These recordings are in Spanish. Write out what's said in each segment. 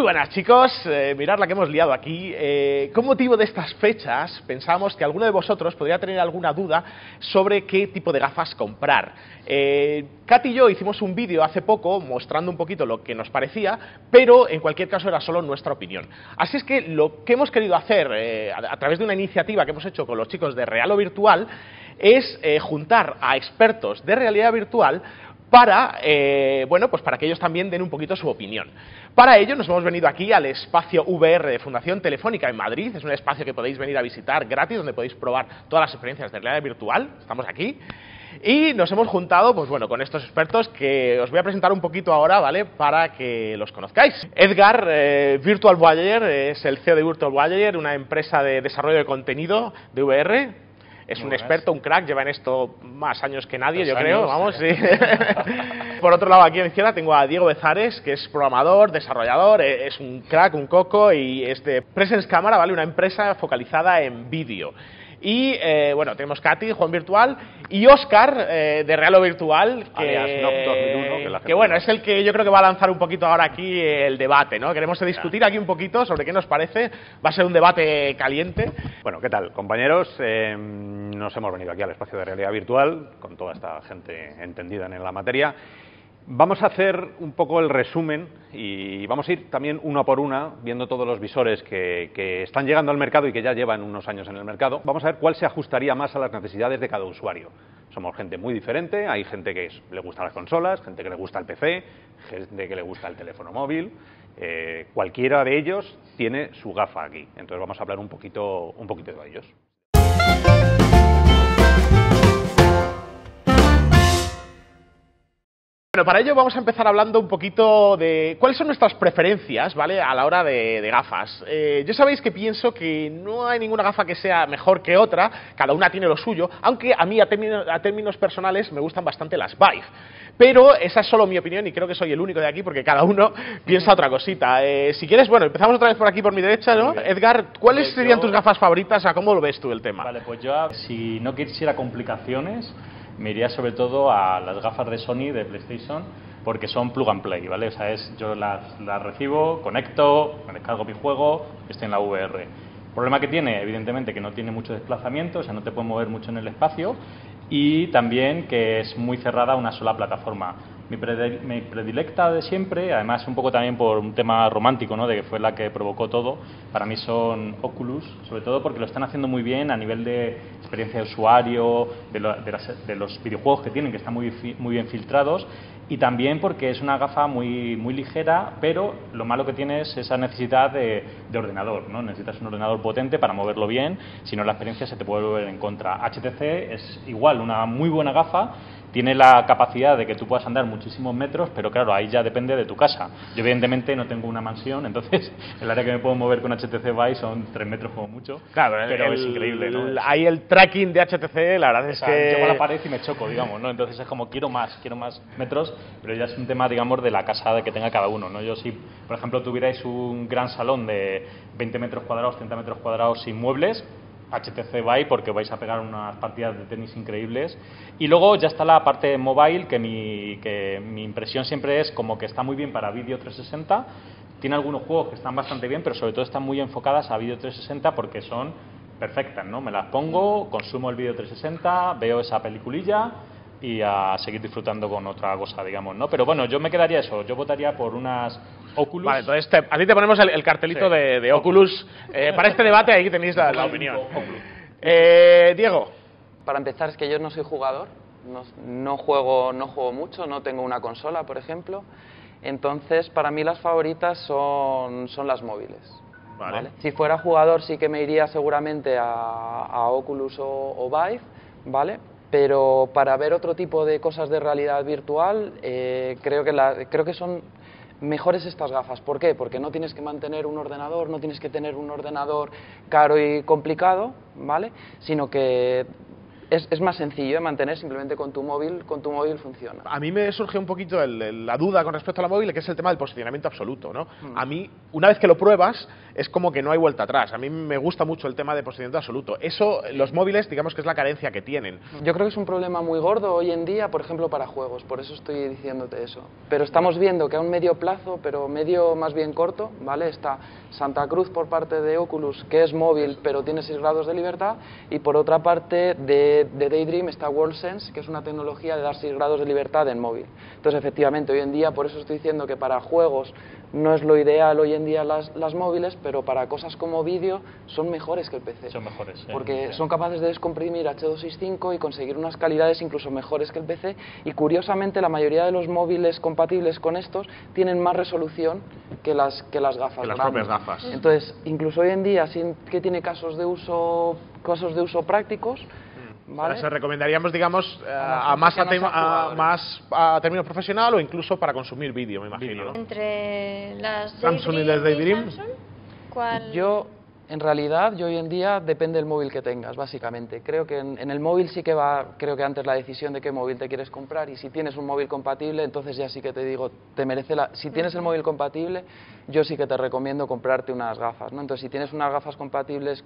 buenas, chicos, mirad la que hemos liado aquí. Con motivo de estas fechas pensamos que alguno de vosotros podría tener alguna duda sobre qué tipo de gafas comprar. Katy y yo hicimos un vídeo hace poco mostrando un poquito lo que nos parecía, pero en cualquier caso era solo nuestra opinión. Así es que lo que hemos querido hacer a través de una iniciativa que hemos hecho con los chicos de Real o Virtual es juntar a expertos de realidad virtual para, bueno, pues para que ellos también den un poquito su opinión. Para ello nos hemos venido aquí al espacio VR de Fundación Telefónica en Madrid. Es un espacio que podéis venir a visitar gratis, donde podéis probar todas las experiencias de realidad virtual. Estamos aquí. Y nos hemos juntado, pues bueno, con estos expertos que os voy a presentar un poquito ahora, ¿vale? Para que los conozcáis. Edgar, Virtual Voyager, es el CEO de Virtual Voyager, una empresa de desarrollo de contenido de VR. Es un experto, un crack, lleva en esto más años que nadie, yo creo, vamos, sí. Por otro lado, aquí a la izquierda tengo a Diego Bezares, que es programador, desarrollador, es un crack, un coco, y es de Presence Camera, ¿vale? Una empresa focalizada en vídeo. Y, bueno, tenemos Katy, Juan Virtual, y Óscar, de Real o Virtual, que bueno, es el que yo creo que va a lanzar un poquito ahora aquí el debate, ¿no? Queremos discutir aquí un poquito sobre qué nos parece. Va a ser un debate caliente. Bueno, ¿qué tal, compañeros? Nos hemos venido aquí al espacio de realidad virtual, con toda esta gente entendida en la materia. Vamos a hacer un poco el resumen y vamos a ir también uno por una, viendo todos los visores que están llegando al mercado y que ya llevan unos años en el mercado. Vamos a ver cuál se ajustaría más a las necesidades de cada usuario. Somos gente muy diferente, hay gente que le gusta las consolas, gente que le gusta el PC, gente que le gusta el teléfono móvil. Cualquiera de ellos tiene su gafa aquí, entonces vamos a hablar un poquito de ellos. Bueno, para ello vamos a empezar hablando un poquito de cuáles son nuestras preferencias, ¿vale? A la hora de gafas. Yo sabéis que pienso que no hay ninguna gafa que sea mejor que otra, cada una tiene lo suyo, aunque a mí a términos personales me gustan bastante las Vive. Pero esa es solo mi opinión y creo que soy el único de aquí porque cada uno piensa otra cosita. Si quieres, bueno, empezamos otra vez por aquí por mi derecha, ¿no? Edgar, ¿cuáles serían tus gafas favoritas? ¿Cómo lo ves tú el tema? Vale, pues yo, si no quisiera complicaciones, me iría sobre todo a las gafas de Sony, de PlayStation, porque son plug and play, ¿vale? O sea, yo las recibo, conecto, me descargo mi juego, estoy en la VR. El problema que tiene, evidentemente, que no tiene mucho desplazamiento, o sea, no te puedes mover mucho en el espacio, y también que es muy cerrada a una sola plataforma. Mi predilecta de siempre, además un poco también por un tema romántico, ¿no? De que fue la que provocó todo, para mí son Oculus, sobre todo porque lo están haciendo muy bien a nivel de experiencia de usuario, de los videojuegos que tienen, que están muy bien filtrados, y también porque es una gafa muy ligera, pero lo malo que tiene es esa necesidad de ordenador, ¿no? Necesitas un ordenador potente para moverlo bien, si no la experiencia se te puede volver en contra. HTC es igual, una muy buena gafa, tiene la capacidad de que tú puedas andar muchísimos metros, pero claro, ahí ya depende de tu casa. Yo evidentemente no tengo una mansión, entonces el área que me puedo mover con HTC Vive son 3 metros como mucho, claro, pero es increíble, ¿no? Ahí el tracking de HTC, la verdad es que... Llego a la pared y me choco, digamos, ¿no? Entonces es como, quiero más metros, pero ya es un tema, digamos, de la casa que tenga cada uno, ¿no? Yo si, por ejemplo, tuvierais un gran salón de 20 metros cuadrados, 30 metros cuadrados sin muebles, HTC Vive, porque vais a pegar unas partidas de tenis increíbles. Y luego ya está la parte mobile, que mi impresión siempre es como que está muy bien para vídeo 360. Tiene algunos juegos que están bastante bien, pero sobre todo están muy enfocadas a vídeo 360 porque son perfectas, ¿no? Me las pongo, consumo el vídeo 360, veo esa peliculilla y a seguir disfrutando con otra cosa, digamos, ¿no? Pero bueno, yo me quedaría eso, yo votaría por unas Oculus. Vale, entonces a ti te ponemos el cartelito, sí, de Oculus. Para este debate ahí tenéis la opinión. Diego. Para empezar, es que yo no soy jugador, no juego mucho, no tengo una consola, por ejemplo. Entonces, para mí las favoritas son las móviles. Vale. Si fuera jugador sí que me iría seguramente a Oculus o Vive, ¿vale? Pero para ver otro tipo de cosas de realidad virtual, creo que son mejores estas gafas. ¿Por qué? Porque no tienes que mantener un ordenador, no tienes que tener un ordenador caro y complicado, ¿vale? Sino que es más sencillo de mantener, simplemente con tu móvil funciona. A mí me surge un poquito la duda con respecto a la móvil, que es el tema del posicionamiento absoluto, ¿no? A mí, una vez que lo pruebas, es como que no hay vuelta atrás. A mí me gusta mucho el tema de posicionamiento absoluto. Eso, los móviles, digamos que es la carencia que tienen. Yo creo que es un problema muy gordo hoy en día, por ejemplo, para juegos, por eso estoy diciéndote eso. Pero estamos viendo que a un medio plazo, pero medio más bien corto, ¿vale? Está Santa Cruz por parte de Oculus, que es móvil, pero tiene 6 grados de libertad, y por otra parte de Daydream está WorldSense, que es una tecnología de dar 6 grados de libertad en móvil. Entonces, efectivamente, hoy en día, por eso estoy diciendo que para juegos no es lo ideal hoy en día las móviles, pero para cosas como vídeo son mejores que el PC. Son mejores, sí. Porque son capaces de descomprimir H265 y conseguir unas calidades incluso mejores que el PC, y curiosamente la mayoría de los móviles compatibles con estos tienen más resolución que las gafas. Que las propias gafas. Entonces, incluso hoy en día, que tiene casos de uso prácticos, ¿vale? O sea, se recomendaríamos, digamos, más a término profesional o incluso para consumir vídeo, me imagino, ¿no? Entre las Samsung y las Daydream. ¿Cuál? En realidad, yo hoy en día depende del móvil que tengas, básicamente. Creo que en el móvil sí que creo que antes la decisión de qué móvil te quieres comprar, y si tienes un móvil compatible, entonces ya sí que te digo, si tienes el móvil compatible, yo sí que te recomiendo comprarte unas gafas, ¿no? Entonces, si tienes unas gafas compatibles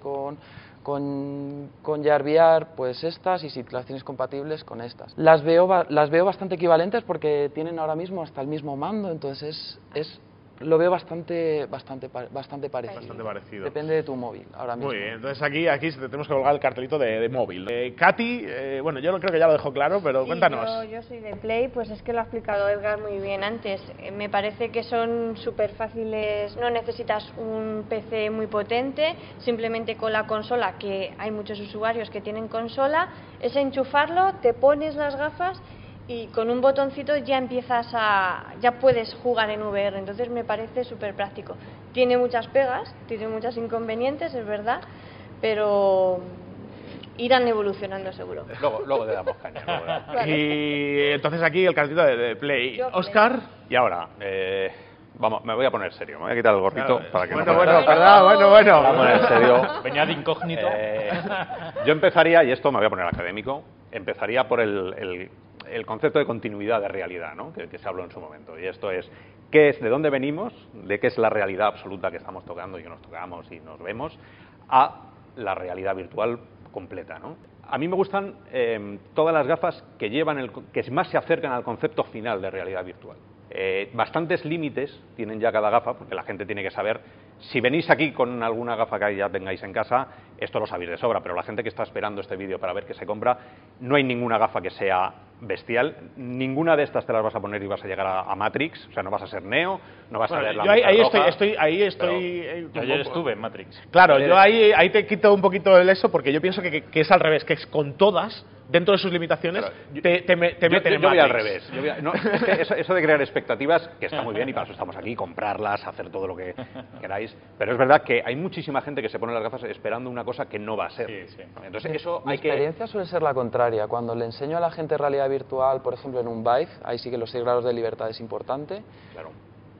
con Gear VR, pues estas, y si las tienes compatibles, con estas. Las veo bastante equivalentes porque tienen ahora mismo hasta el mismo mando, entonces lo veo bastante parecido. Bastante parecido. Depende de tu móvil ahora mismo. Muy bien, entonces aquí tenemos que colgar el cartelito de móvil. Katy, bueno, yo creo que ya lo dejó claro, pero sí, cuéntanos. Yo soy de Play, pues es que lo ha explicado Edgar muy bien antes. Me parece que son súper fáciles, no necesitas un PC muy potente, simplemente con la consola, que hay muchos usuarios que tienen consola, es enchufarlo, te pones las gafas y con un botoncito ya ya puedes jugar en VR, entonces me parece súper práctico. Tiene muchas pegas, tiene muchos inconvenientes, es verdad, pero irán evolucionando seguro. Luego le damos caña. Vale. Y entonces aquí el cartelito de Play. Yo, Oscar. Y ahora, vamos, me voy a poner serio, me voy a quitar el gorrito para que Bueno, no bueno, perdón, me voy a poner serio. Venía de incógnito. Yo empezaría, y esto me voy a poner académico, empezaría por el concepto de continuidad de realidad, ¿no? que se habló en su momento. Y esto es, de dónde venimos, de qué es la realidad absoluta que estamos tocando y que nos tocamos y nos vemos, a la realidad virtual completa, ¿no? A mí me gustan todas las gafas que que más se acercan al concepto final de realidad virtual. Bastantes límites tienen ya cada gafa, porque la gente tiene que saber, si venís aquí con alguna gafa que ya tengáis en casa, esto lo sabéis de sobra, pero la gente que está esperando este vídeo para ver qué se compra, no hay ninguna gafa que sea bestial, ninguna de estas te las vas a poner y vas a llegar a Matrix, o sea, no vas a ser Neo, no vas a ver la Ahí estoy Yo ayer estuve en Matrix. Claro, yo ahí te quito un poquito el eso, porque yo pienso que es al revés, que es con todas, dentro de sus limitaciones, te meten en Yo voy Matrix. al revés. Es que eso de crear expectativas, que está muy bien y para eso estamos aquí, comprarlas, hacer todo lo que queráis, pero es verdad que hay muchísima gente que se pone las gafas esperando una cosa que no va a ser. Sí, sí. Entonces eso Mi experiencia suele ser la contraria. Cuando le enseño a la gente realidad virtual, por ejemplo en un Vive, ahí sí que los 6 grados de libertad es importante, Claro.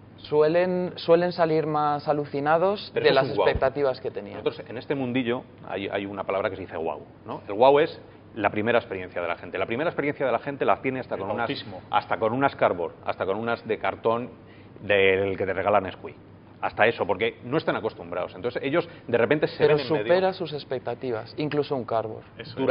suelen salir más alucinados Pero de eso las es un wow. expectativas que tenían. Nosotros en este mundillo hay una palabra que se dice wow, ¿no? El wow es la primera experiencia de la gente. La primera experiencia de la gente la tiene hasta con unas cardboard, hasta con unas de cartón del que te regalan Squee. Hasta eso, porque no están acostumbrados. Entonces ellos de repente se Pero ven en medio. supera sus expectativas, incluso un cardboard.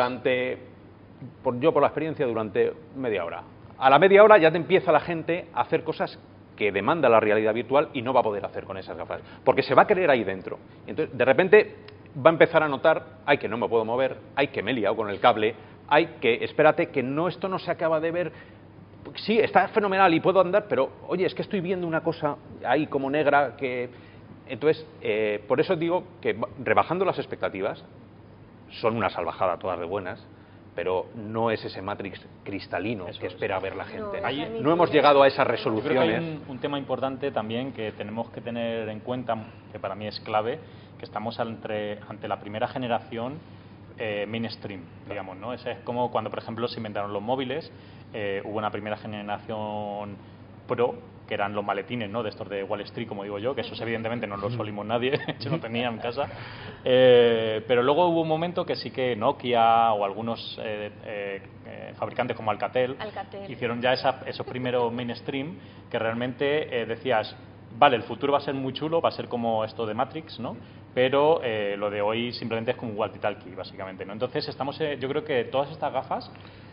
Yo por la experiencia, durante media hora. A la media hora ya te empieza la gente a hacer cosas que demanda la realidad virtual y no va a poder hacer con esas gafas, porque se va a querer ahí dentro. Entonces, de repente va a empezar a notar, ay, que no me puedo mover, ay, que me he liado con el cable, ay, que espérate, que esto no se acaba de ver. Sí, está fenomenal y puedo andar, pero oye, es que estoy viendo una cosa ahí como negra que... Entonces, por eso digo que rebajando las expectativas, son una salvajada todas de buenas, pero no es ese Matrix cristalino que espera ver la gente. No hemos llegado a esas Yo resoluciones. creo que hay un tema importante también que tenemos que tener en cuenta, que para mí es clave, que estamos ante la primera generación mainstream, digamos, ¿no? Es como cuando, por ejemplo, se inventaron los móviles, hubo una primera generación Pro, que eran los maletines, ¿no?, de estos de Wall Street, como digo yo, que esos evidentemente no los solimos nadie, yo no tenía en casa. Pero luego hubo un momento que sí que Nokia o algunos fabricantes como Alcatel hicieron ya esos primeros mainstream que realmente decías, vale, el futuro va a ser muy chulo, va a ser como esto de Matrix, ¿no? Pero lo de hoy simplemente es como un walkie-talkie, básicamente, ¿no? Entonces yo creo que todas estas gafas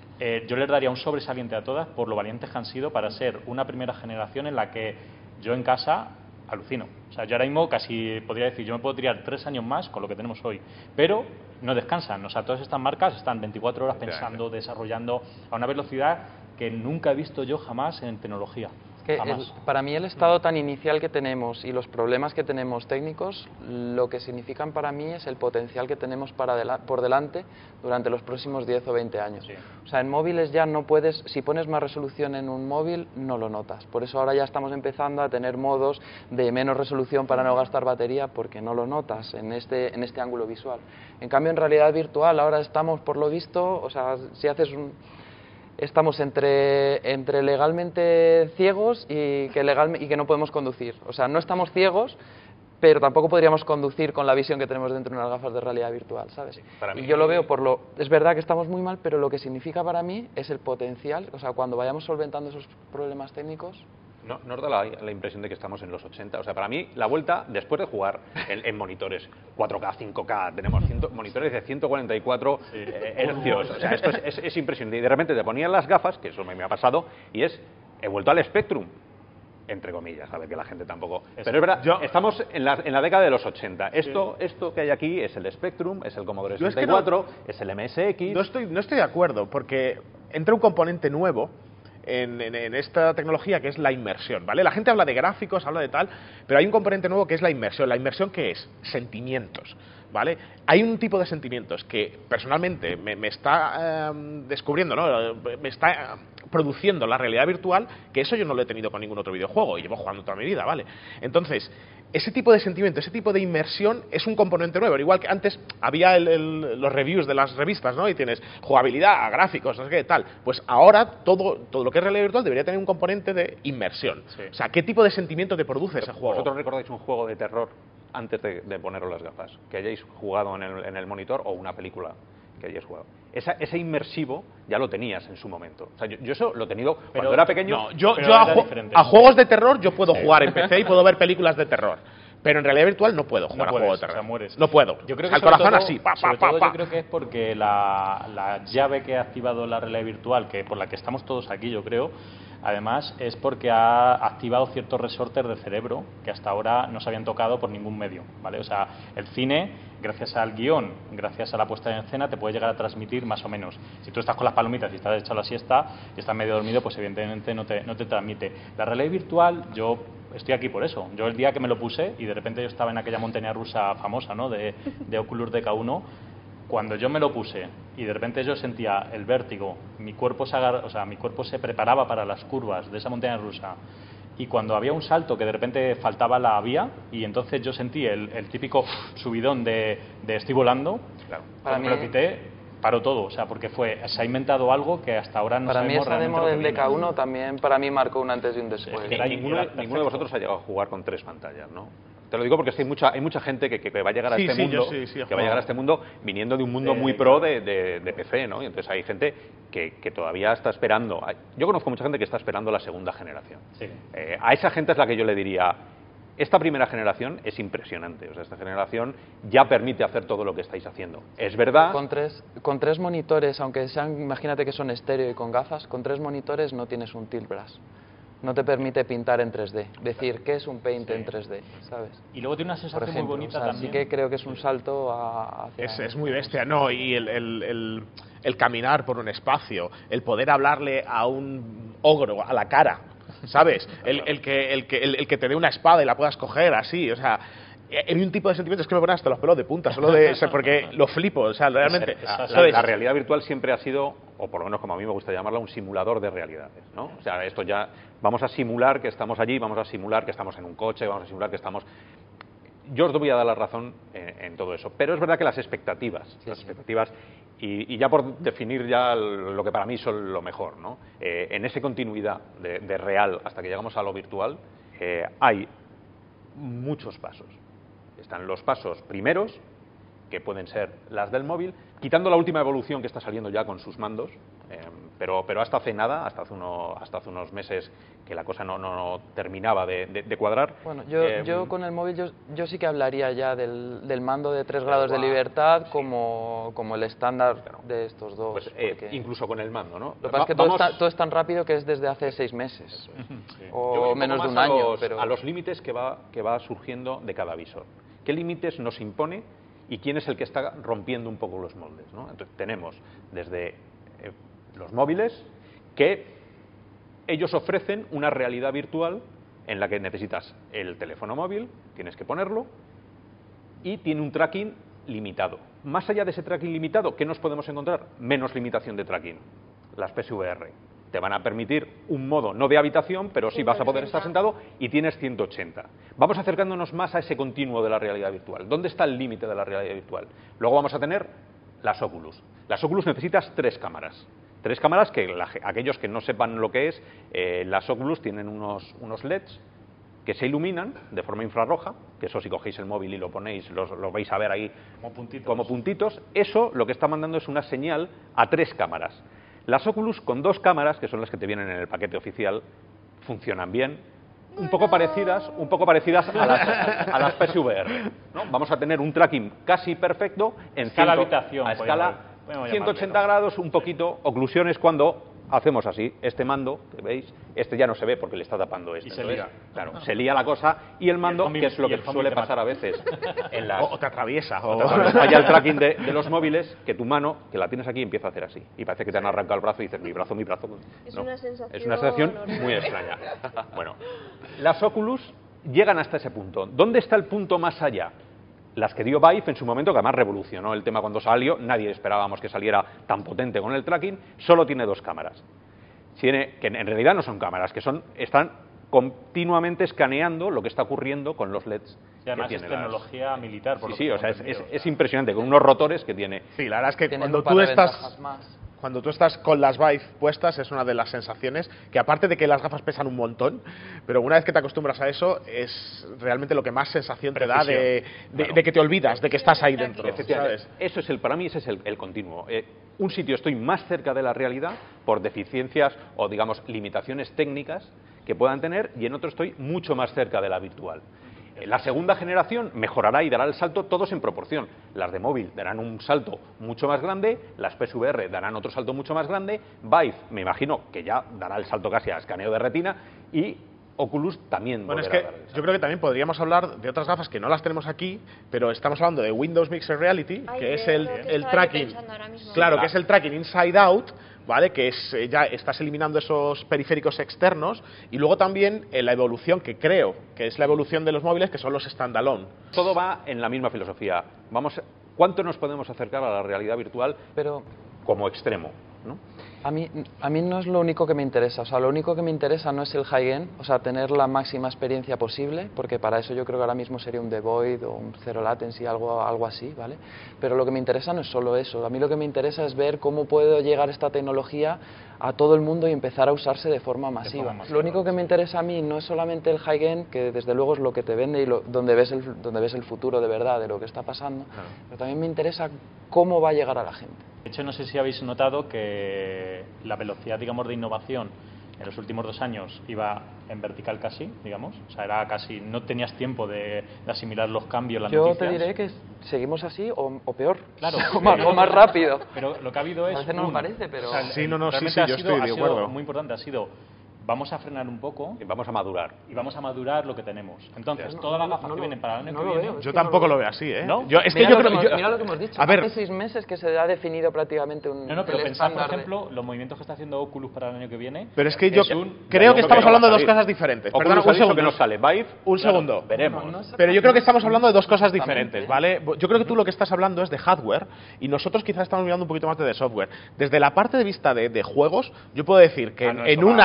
yo les daría un sobresaliente a todas por lo valientes que han sido para ser una primera generación en la que yo en casa alucino. O sea, yo ahora mismo casi podría decir, yo me puedo tirar 3 años más con lo que tenemos hoy, pero no descansan. O sea, todas estas marcas están 24 horas pensando, desarrollando a una velocidad que nunca he visto yo jamás en tecnología. Para mí el estado tan inicial que tenemos y los problemas que tenemos técnicos, lo que significan para mí es el potencial que tenemos por delante durante los próximos 10 o 20 años. Sí. O sea, en móviles ya no puedes, si pones más resolución en un móvil, no lo notas. Por eso ahora ya estamos empezando a tener modos de menos resolución para no gastar batería, porque no lo notas en este ángulo visual. En cambio, en realidad virtual ahora estamos, por lo visto, o sea, si haces estamos entre legalmente ciegos y que no podemos conducir. O sea, no estamos ciegos, pero tampoco podríamos conducir con la visión que tenemos dentro de unas gafas de realidad virtual, ¿sabes? Sí, para mí, y yo lo veo es verdad que estamos muy mal, pero lo que significa para mí es el potencial, o sea, cuando vayamos solventando esos problemas técnicos. ¿No os da la impresión de que estamos en los 80? O sea, para mí, la vuelta, después de jugar en monitores 4K, 5K, tenemos monitores de 144 hercios. O sea, esto es impresionante. Y de repente te ponían las gafas, que eso me ha pasado, y he vuelto al Spectrum, entre comillas, a ver que la gente tampoco... Pero es verdad, estamos en la década de los 80. Esto que hay aquí es el Spectrum, es el Commodore 64, es el MSX... No estoy de acuerdo, porque entra un componente nuevo en esta tecnología, que es la inmersión, ¿vale? La gente habla de gráficos, habla de tal, pero hay un componente nuevo que es la inmersión. ¿La inmersión qué es? Sentimientos, ¿vale? Hay un tipo de sentimientos que personalmente me está descubriendo, ¿no? Me está produciendo la realidad virtual, que eso yo no lo he tenido con ningún otro videojuego y llevo jugando toda mi vida, ¿vale? Entonces, ese tipo de sentimiento, ese tipo de inmersión es un componente nuevo. Igual que antes había los reviews de las revistas, ¿no? Y tienes jugabilidad, gráficos, no sé qué, tal. Pues ahora todo lo que es realidad virtual debería tener un componente de inmersión. Sí. O sea, ¿qué tipo de sentimiento te produce ese juego? ¿Vosotros recordáis un juego de terror antes de poneros las gafas? Que hayáis jugado en el monitor, o una película que hayáis jugado. Ese inmersivo ya lo tenías en su momento. O sea, yo eso lo he tenido cuando era pequeño. No, yo a juegos de terror yo puedo jugar en PC y puedo ver películas de terror. Pero en realidad virtual no puedo jugar a juegos de terror. O sea, mueres. No puedo. Yo creo que al corazón todo, así. Yo creo que es porque la llave que ha activado la realidad virtual, que por la que estamos todos aquí, yo creo, además es porque ha activado ciertos resortes de cerebro que hasta ahora no se habían tocado por ningún medio, ¿vale? O sea, el cine, gracias al guión, gracias a la puesta en escena, te puede llegar a transmitir más o menos. Si tú estás con las palomitas y estás echado la siesta y estás medio dormido, pues evidentemente no te transmite. La realidad virtual, yo estoy aquí por eso. Yo el día que me lo puse y de repente yo estaba en aquella montaña rusa famosa, ¿no?, de Oculus DK1, cuando yo me lo puse y de repente yo sentía el vértigo, mi cuerpo se preparaba para las curvas de esa montaña rusa, y cuando había un salto que de repente faltaba la vía y entonces yo sentí el típico subidón de estoy volando, claro, para mí me lo quité, paró todo, o sea, porque se ha inventado algo que hasta ahora no sabemos realmente. Para mí esa demo del DK1 también para mí marcó un antes y un después. Ninguno de vosotros ha llegado a jugar con 3 pantallas, ¿no? Te lo digo porque es que hay mucha gente que va a llegar a este mundo, que va a llegar a este mundo viniendo de un mundo muy pro de PC, ¿no? Y entonces hay gente que todavía está esperando. Yo conozco mucha gente que está esperando la segunda generación. Sí. A esa gente es la que yo le diría: esta primera generación es impresionante. O sea, esta generación ya permite hacer todo lo que estáis haciendo. Es verdad. Con tres monitores, aunque sean, imagínate que son estéreo y con gafas, con 3 monitores no tienes un tilt brush. No te permite pintar en 3D, decir qué es un paint en 3D, ¿sabes? Y luego tiene una sensación muy bonita, o sea, también. Sí que creo que es un salto hacia... Es muy bestia, ¿no? Y el caminar por un espacio, el poder hablarle a un ogro a la cara, ¿sabes? El que te dé una espada y la puedas coger así, o sea... Hay un tipo de sentimientos que me ponen hasta los pelos de punta, solo porque lo flipo, o sea, realmente... La realidad virtual siempre ha sido, o por lo menos como a mí me gusta llamarla, un simulador de realidades, ¿no? O sea, esto ya... Vamos a simular que estamos allí, vamos a simular que estamos en un coche, vamos a simular que estamos... Yo os voy a dar la razón en todo eso, pero es verdad que las expectativas Y ya por definir ya lo que para mí son lo mejor, ¿no? En esa continuidad de real hasta que llegamos a lo virtual, hay muchos pasos. Están los pasos primeros, que pueden ser las del móvil, quitando la última evolución que está saliendo ya con sus mandos, pero hasta hace nada, hasta hace unos meses que la cosa no terminaba de cuadrar. Bueno, yo con el móvil yo sí que hablaría ya del mando de 3 grados de libertad como el estándar de estos dos. Pues, incluso con el mando, ¿no? Lo que pasa es que todo es tan rápido que es desde hace 6 meses o menos de un año. A los límites que va surgiendo de cada visor. ¿Qué límites nos impone y quién es el que está rompiendo un poco los moldes, ¿no? Entonces, tenemos desde los móviles, que ellos ofrecen una realidad virtual en la que necesitas el teléfono móvil, tienes que ponerlo, y tiene un tracking limitado. Más allá de ese tracking limitado, ¿qué nos podemos encontrar? Menos limitación de tracking. Las PSVR te van a permitir un modo no de habitación, pero sí vas a poder estar sentado y tienes 180. Vamos acercándonos más a ese continuo de la realidad virtual. ¿Dónde está el límite de la realidad virtual? Luego vamos a tener las Oculus. Las Oculus necesitas 3 cámaras. 3 cámaras que aquellos que no sepan lo que es, las Oculus tienen unos LEDs que se iluminan de forma infrarroja, que eso si cogéis el móvil y lo ponéis, lo vais a ver ahí como puntitos. Eso lo que está mandando es una señal a 3 cámaras. Las Oculus con 2 cámaras, que son las que te vienen en el paquete oficial, funcionan bien, un poco parecidas a las PSVR, ¿no? Vamos a tener un tracking casi perfecto en escala habitación, a escala 180 grados, un poquito, oclusiones cuando hacemos así, este mando, que veis, este ya no se ve porque le está tapando este. Y se lía. Claro, se lía la cosa y el mando, que es lo que suele pasar a veces en las... O te atraviesa. Vaya el tracking de los móviles, que tu mano, que la tienes aquí, empieza a hacer así. Y parece que te han arrancado el brazo y dices, mi brazo. Es No, una sensación es una sensación muy extraña. Bueno, las Oculus llegan hasta ese punto. ¿Dónde está el punto más allá? Las que dio Vive en su momento, que además revolucionó el tema cuando salió, nadie esperábamos que saliera tan potente con el tracking, solo tiene 2 cámaras. Que en realidad no son cámaras, que están continuamente escaneando lo que está ocurriendo con los LEDs. Y además es tecnología militar, por lo que sí, o sea, es impresionante, con unos rotores que tiene. Sí, la verdad es que Tienen cuando tú estás con las Vive puestas es una de las sensaciones que, aparte de que las gafas pesan un montón, pero una vez que te acostumbras a eso es realmente lo que más sensación te da de que te olvidas, de que estás ahí dentro. ¿Sabes? Para mí ese es el continuo. Un sitio estoy más cerca de la realidad por deficiencias o, digamos, limitaciones técnicas que puedan tener, y en otro estoy mucho más cerca de la virtual. La segunda generación mejorará y dará el salto todos en proporción. Las de móvil darán un salto mucho más grande, las PSVR darán otro salto mucho más grande, Vive me imagino que ya dará el salto casi a escaneo de retina, y Oculus también. Bueno, es que yo creo que también podríamos hablar de otras gafas que no las tenemos aquí, pero estamos hablando de Windows Mixed Reality, que es el tracking, claro, que es el tracking inside out, ¿vale? Que es ya estás eliminando esos periféricos externos, y luego también la evolución que creo que es la evolución de los móviles, que son los standalone. Todo va en la misma filosofía. ¿Cuánto nos podemos acercar a la realidad virtual? Pero como extremo, ¿no? A mí no es lo único que me interesa. O sea, lo único que me interesa no es el high-end, o sea, tener la máxima experiencia posible, porque para eso yo creo que ahora mismo sería un The Void o un Zero Latency, algo así, ¿vale? Pero lo que me interesa no es solo eso. A mí lo que me interesa es ver cómo puede llegar esta tecnología a todo el mundo y empezar a usarse de forma masiva. Lo único que me interesa a mí no es solamente el high-end, que desde luego es lo que te vende y donde ves el futuro de verdad de lo que está pasando, pero también me interesa cómo va a llegar a la gente. De hecho, no sé si habéis notado que la velocidad, digamos, de innovación en los últimos 2 años iba en vertical casi, digamos. O sea, era casi, no tenías tiempo de asimilar los cambios, las noticias. Yo te diré que seguimos así o peor, claro, o más rápido. Pero lo que ha habido es... A veces no me parece, pero... O sea, sí, yo estoy de acuerdo. Ha sido muy importante, ha sido... Vamos a frenar un poco. Y vamos a madurar. Y vamos a madurar lo que tenemos. Entonces, todas las gafas que vienen para el año que viene... Yo tampoco lo veo así, ¿eh? ¿No? Mira lo que hemos dicho. A ver, hace 6 meses que se ha definido prácticamente un... No, pero pensad, por ejemplo, los movimientos que está haciendo Oculus para el año que viene... Pero es que yo creo que estamos hablando de 2 cosas diferentes. Perdona, un segundo. Que no sale Vive, un segundo. Veremos. Pero yo creo que estamos hablando de 2 cosas diferentes, ¿vale? Yo creo que tú lo que estás hablando es de hardware y nosotros quizás estamos mirando un poquito más de software. Desde la parte de vista de juegos, yo puedo decir que en un año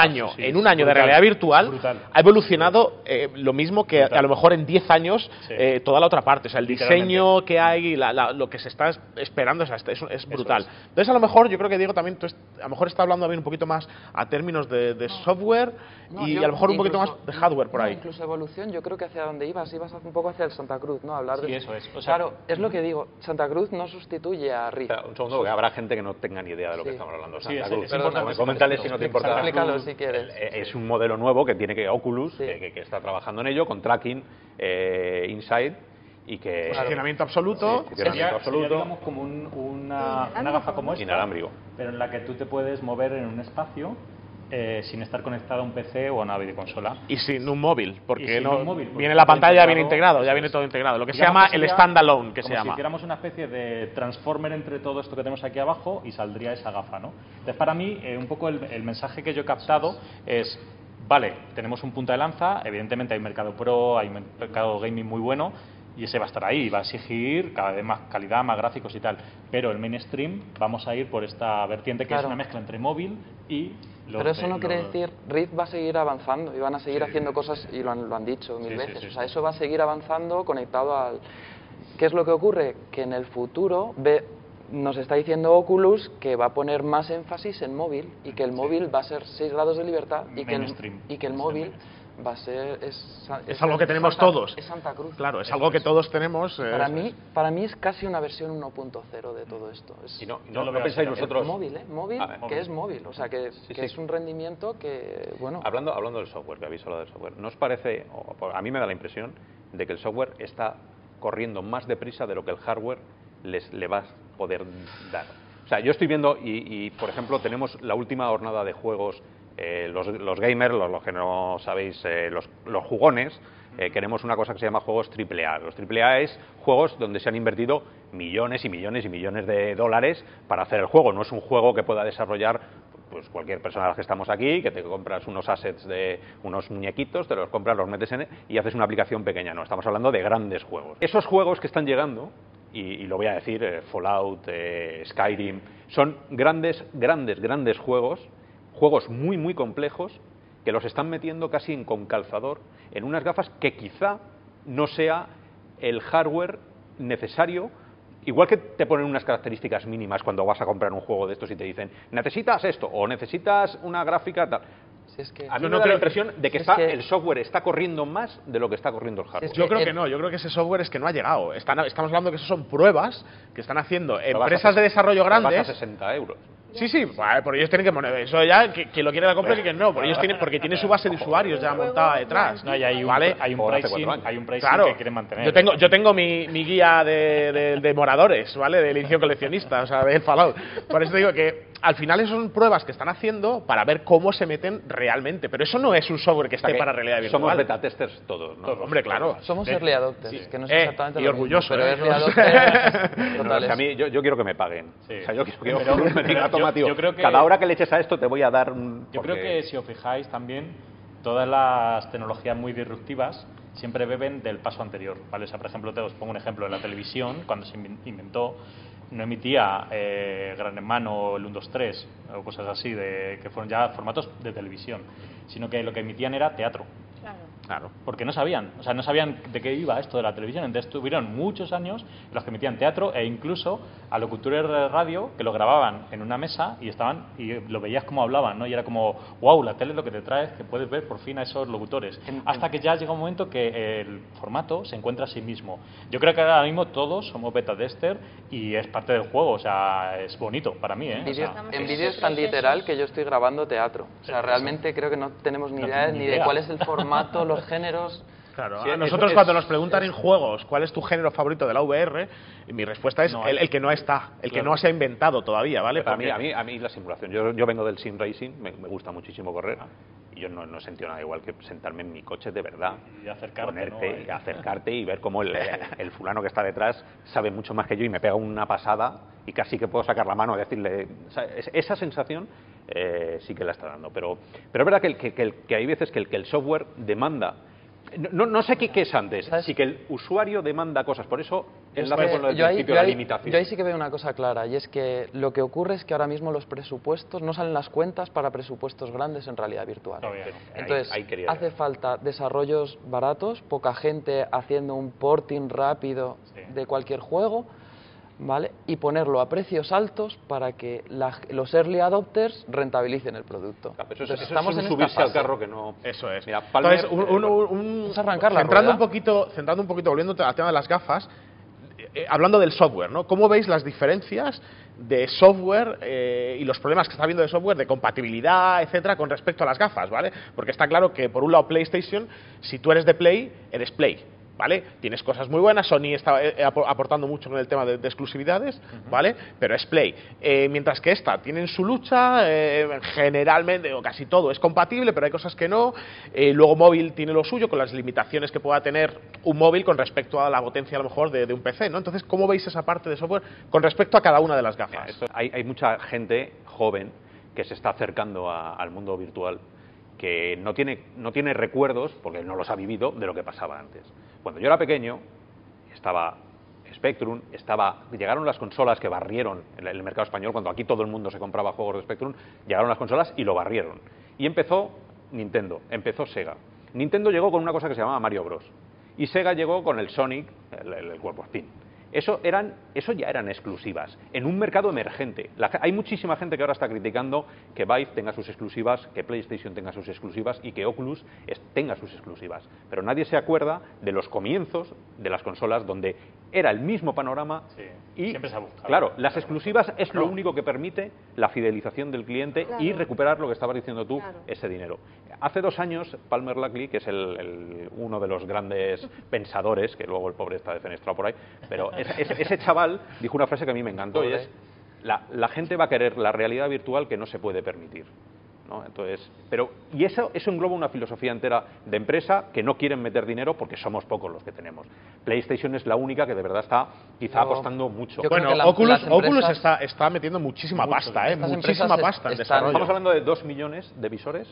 en un año de realidad virtual ha evolucionado lo mismo que a lo mejor en 10 años toda la otra parte. O sea, el diseño que hay, lo que se está esperando es brutal. Entonces, a lo mejor, yo creo que Diego también, a lo mejor está hablando también un poquito más a términos de software y a lo mejor un poquito más de hardware por ahí. Incluso evolución, yo creo que hacia donde ibas un poco hacia el Santa Cruz, ¿no? Hablar de eso es. O sea, claro, es lo que digo, Santa Cruz no sustituye a Rift. Un segundo, porque habrá gente que no tenga ni idea de lo que estamos hablando. Santa Cruz. Es importante. Coméntale si no te importa. Explícalo si quieres. Es un modelo nuevo que tiene Oculus, que está trabajando en ello, con tracking inside y que... Posicionamiento absoluto. Sería, digamos, como una gafa como esta, inalámbrico, pero en la que tú te puedes mover en un espacio sin estar conectado a un PC o a una videoconsola. Y sin un móvil, porque porque viene la pantalla, viene integrado, ya viene todo integrado. Lo que se llama el standalone, que se llama. Si hiciéramos una especie de transformer entre todo esto que tenemos aquí abajo y saldría esa gafa, ¿no? Entonces, para mí, un poco el mensaje que yo he captado es: vale, tenemos un punta de lanza, evidentemente hay un mercado pro, hay un mercado gaming muy bueno, y ese va a estar ahí, va a exigir cada vez más calidad, más gráficos y tal, pero el mainstream vamos a ir por esta vertiente que es una mezcla entre móvil y... Pero eso no quiere decir, Rift va a seguir avanzando y van a seguir haciendo cosas, y lo han dicho mil veces, o sea, eso va a seguir avanzando conectado al... ¿Qué es lo que ocurre? Que en el futuro nos está diciendo Oculus que va a poner más énfasis en móvil y que el móvil va a ser 6 grados de libertad y que el móvil va a ser... Es algo que tenemos todos. Es Santa Cruz. Claro, es algo que todos tenemos. Para mí es casi una versión 1.0 de todo esto. ¿Y no pensáis vosotros? Móvil, que es móvil, o sea, que es un rendimiento que, bueno... Hablando del software, que habéis hablado del software, ¿no os parece, a mí me da la impresión de que el software está corriendo más deprisa de lo que el hardware le va a poder dar? O sea, yo estoy viendo, y por ejemplo, tenemos la última jornada de juegos. Los gamers, los que no sabéis, los jugones, queremos una cosa que se llama juegos AAA. Los AAA es juegos donde se han invertido millones y millones y millones de dólares para hacer el juego. No es un juego que pueda desarrollar pues cualquier persona de las que estamos aquí, que te compras unos assets de unos muñequitos, te los compras, los metes y haces una aplicación pequeña. No, estamos hablando de grandes juegos. Esos juegos que están llegando, y lo voy a decir, Fallout, Skyrim, son grandes juegos muy, muy complejos que los están metiendo casi con calzador en unas gafas que quizá no sea el hardware necesario. Igual que te ponen unas características mínimas cuando vas a comprar un juego de estos y te dicen necesitas esto o necesitas una gráfica tal. A mí me da la impresión de que el software está corriendo más de lo que está corriendo el hardware. Yo creo que no, yo creo que ese software es que no ha llegado. Estamos hablando de que eso son pruebas que están haciendo empresas de desarrollo grandes. Vas a 60 euros. Sí, porque ellos tienen que poner eso ya, que lo quiere la compra y que no, porque tiene su base de usuarios ya montada detrás. No, y hay un pricing claro, que quieren mantener. Yo tengo mi guía de moradores, ¿vale? De edición coleccionista, o sea, del Fallout. Por eso digo que al final eso son pruebas que están haciendo para ver cómo se meten realmente, pero eso no es un software que esté para realidad virtual. Somos beta testers todos, ¿no? Hombre, claro. Somos early adopters, que no es exactamente y orgulloso, pero early adopters totales. A mí, yo quiero que me paguen. Sí. O sea, yo quiero que me diga, toma, tío, cada hora que le eches a esto te voy a dar un... Yo creo que si os fijáis también, todas las tecnologías muy disruptivas siempre beben del paso anterior, ¿vale? O sea, por ejemplo, os pongo un ejemplo, en la televisión, cuando se inventó, no emitía Gran Hermano, el 1, 2, 3 o cosas así, que fueron ya formatos de televisión, sino que lo que emitían era teatro. Claro. Porque no sabían de qué iba esto de la televisión. Entonces tuvieron muchos años en los que emitían teatro e incluso a locutores de radio que lo grababan en una mesa y lo veías como hablaban, ¿no? Y era como, wow, la tele es lo que te trae, que puedes ver por fin a esos locutores. Hasta que ya llega un momento que el formato se encuentra a sí mismo. Yo creo que ahora mismo todos somos beta tester y es parte del juego, o sea, es bonito para mí, ¿eh? En vídeo es tan literal que yo estoy grabando teatro. O sea, realmente creo que no tenemos ni idea ni de cuál es el formato, los géneros. Claro, a nosotros cuando nos preguntan en juegos cuál es tu género favorito de la VR, mi respuesta es el que no está, el que no se ha inventado todavía, ¿vale? A mí la simulación, yo vengo del sim racing, me gusta muchísimo correr, y yo no he sentido nada igual que sentarme en mi coche de verdad, y acercarte, ponerte, y acercarte y ver cómo el fulano que está detrás sabe mucho más que yo y me pega una pasada y casi que puedo sacar la mano y decirle, o sea, esa sensación sí que la está dando, pero es verdad que hay veces que el software demanda No sé qué es antes, sí que el usuario demanda cosas, por eso enlace con el principio de la limitación. Yo ahí sí que veo una cosa clara, y es que lo que ocurre es que ahora mismo los presupuestos, no salen las cuentas para presupuestos grandes en realidad virtual. Entonces, hace falta desarrollos baratos, poca gente haciendo un porting rápido de cualquier juego, ¿vale? Y ponerlo a precios altos para que los early adopters rentabilicen el producto. Eso estamos es un subirse al carro que no... Eso es. Mira, Palmer, entonces, centrando un poquito, volviendo al tema de las gafas, hablando del software, ¿no? ¿Cómo veis las diferencias de software y los problemas que está habiendo de software, de compatibilidad, etcétera, con respecto a las gafas, ¿vale? Porque está claro que, por un lado, PlayStation, si tú eres de Play, eres Play. ¿Vale? Tienes cosas muy buenas, Sony está aportando mucho con el tema de exclusividades, ¿vale? Pero es Play. Mientras que esta tienen su lucha, generalmente, o casi todo es compatible, pero hay cosas que no. Luego móvil tiene lo suyo, con las limitaciones que pueda tener un móvil con respecto a la potencia, a lo mejor, de un PC, ¿no? Entonces, ¿cómo veis esa parte de software con respecto a cada una de las gafas? Hay mucha gente joven que se está acercando al mundo virtual, que no tiene recuerdos, porque no los ha vivido, de lo que pasaba antes. Cuando yo era pequeño, estaba Spectrum, llegaron las consolas que barrieron el mercado español, cuando aquí todo el mundo se compraba juegos de Spectrum, llegaron las consolas y lo barrieron. Y empezó Nintendo, empezó Sega. Nintendo llegó con una cosa que se llamaba Mario Bros. Y Sega llegó con el Sonic, el cuerpo spin. Eso ya eran exclusivas, en un mercado emergente. Hay muchísima gente que ahora está criticando que Vive tenga sus exclusivas, que PlayStation tenga sus exclusivas y que Oculus tenga sus exclusivas. Pero nadie se acuerda de los comienzos de las consolas, donde era el mismo panorama y, claro, las exclusivas es lo único que permite la fidelización del cliente y recuperar lo que estabas diciendo tú, ese dinero. Hace 2 años, Palmer Luckey, que es uno de los grandes pensadores, que luego el pobre está defenestrado por ahí, pero ese chaval dijo una frase que a mí me encantó, y es: la gente va a querer la realidad virtual que no se puede permitir, ¿no? Entonces, y eso engloba una filosofía entera de empresa, que no quieren meter dinero porque somos pocos los que tenemos. PlayStation es la única que de verdad está quizá apostando mucho. Bueno, Oculus está metiendo muchísima pasta en desarrollo. Estamos hablando de 2 millones de visores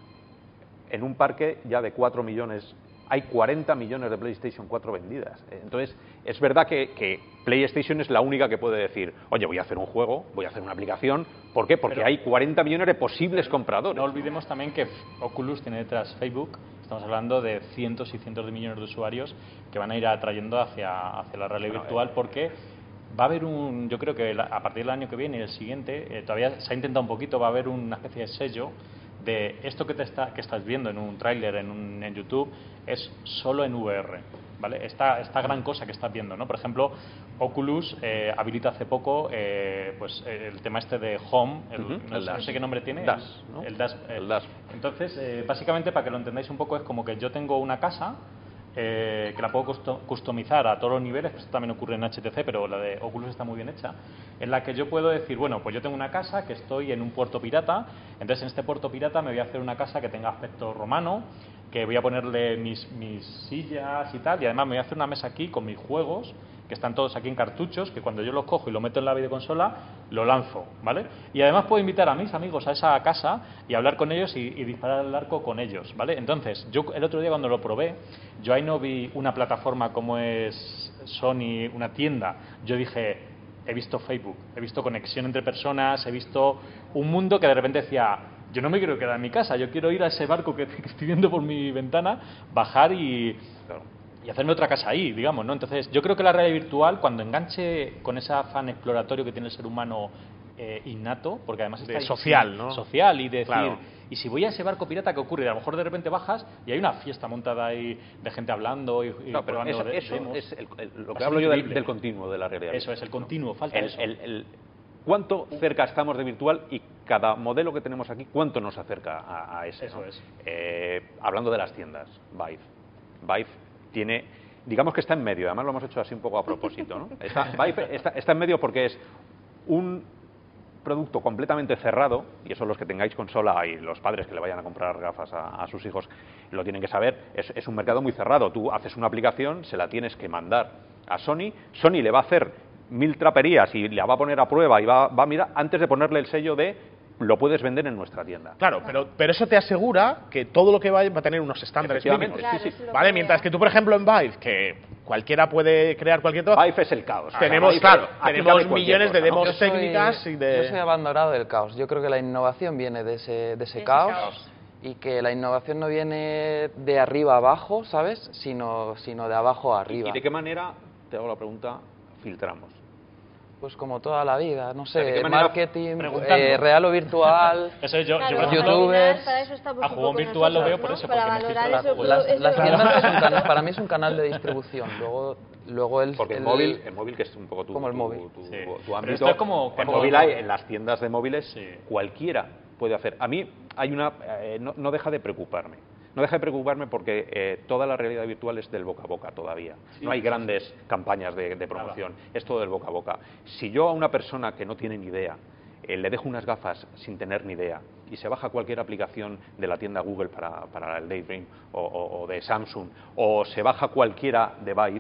en un parque ya de 4 millones. Hay 40 millones de PlayStation 4 vendidas. Entonces, es verdad que PlayStation es la única que puede decir: oye, voy a hacer un juego, voy a hacer una aplicación. ¿Por qué? Porque hay 40 millones de posibles compradores. No olvidemos también que Oculus tiene detrás Facebook. Estamos hablando de cientos y cientos de millones de usuarios que van a ir atrayendo hacia la realidad virtual, porque va a haber yo creo que a partir del año que viene y el siguiente, todavía se ha intentado un poquito, va a haber una especie de sello de esto que estás viendo en un tráiler en YouTube es solo en VR, ¿vale? Esta gran cosa que estás viendo, ¿no? Por ejemplo, Oculus habilita hace poco pues el tema este de Home, no sé qué nombre tiene. Dash, ¿no? El Dash. El Dash. Entonces, básicamente, para que lo entendáis un poco, es como que yo tengo una casa que la puedo customizar a todos los niveles, que esto también ocurre en HTC, pero la de Oculus está muy bien hecha, en la que yo puedo decir, bueno, pues yo tengo una casa que estoy en un puerto pirata, entonces en este puerto pirata me voy a hacer una casa que tenga aspecto romano, que voy a ponerle mis sillas y tal, y además me voy a hacer una mesa aquí con mis juegos, que están todos aquí en cartuchos, que cuando yo los cojo y lo meto en la videoconsola, lo lanzo, ¿vale? Y además puedo invitar a mis amigos a esa casa y hablar con ellos y disparar el arco con ellos, ¿vale? Entonces, yo el otro día cuando lo probé, yo ahí no vi una plataforma como es Sony, una tienda. Yo dije, he visto Facebook, he visto conexión entre personas, he visto un mundo que de repente decía: yo no me quiero quedar en mi casa, yo quiero ir a ese barco que estoy viendo por mi ventana, bajar y hacerme otra casa ahí, digamos, ¿no? Entonces, yo creo que la realidad virtual, cuando enganche con ese afán exploratorio que tiene el ser humano innato, porque además está social, ¿no? Social, y decir, y si voy a ese barco pirata, ¿qué ocurre? A lo mejor de repente bajas y hay una fiesta montada ahí de gente hablando y pero eso es lo que hablo yo del continuo de la realidad. Eso es el continuo, falta eso. ¿Cuánto cerca estamos de virtual? Y cada modelo que tenemos aquí, ¿cuánto nos acerca a ese? Eso, ¿no? Es. Hablando de las tiendas, Vive tiene, digamos que está en medio, además lo hemos hecho así un poco a propósito, ¿no? Vive está en medio porque es un producto completamente cerrado, y eso los que tengáis consola y los padres que le vayan a comprar gafas a sus hijos lo tienen que saber, es un mercado muy cerrado. Tú haces una aplicación, se la tienes que mandar a Sony le va a hacer 1000 traperías y la va a poner a prueba y va a mirar antes de ponerle el sello de lo puedes vender en nuestra tienda. Claro, pero eso te asegura que todo lo que va a tener unos estándares mínimos. Claro, sí, sí. ¿Vale? Mientras que tú, por ejemplo, en Vive, que cualquiera puede crear cualquier cosa, Vive es el caos. tenemos, Vive, claro, aquí tenemos cabe cualquier millones de cosa, ¿no? demos técnicas y de... Yo soy abanderado del caos. Yo creo que la innovación viene de ese caos. Y que la innovación no viene de arriba a abajo, ¿sabes? Sino de abajo a arriba. ¿Y de qué manera, te hago la pregunta, filtramos? Pues como toda la vida, no sé, ¿De qué manera? marketing, Preguntando. real o virtual. Eso es yo, Claro, por al ejemplo, youtubers, final, para eso estamos a un jugón poco virtual lo veo nosotros, por ¿no? eso, Para porque me valorar filtra eso, las Las eso- tiendas es un canal, para mí es un canal de distribución. Luego Porque el móvil que es un poco como el móvil. tu Sí. ámbito, Pero esto es como en cuando- móvil hay, en las tiendas de móviles, Sí. cualquiera puede hacer. A mí hay una, no deja de preocuparme. No deja de preocuparme porque toda la realidad virtual es del boca a boca todavía. No hay grandes campañas de promoción, es todo del boca a boca. Si yo a una persona que no tiene ni idea le dejo unas gafas sin tener ni idea y se baja cualquier aplicación de la tienda Google para el Daydream o de Samsung o se baja cualquiera de Vive,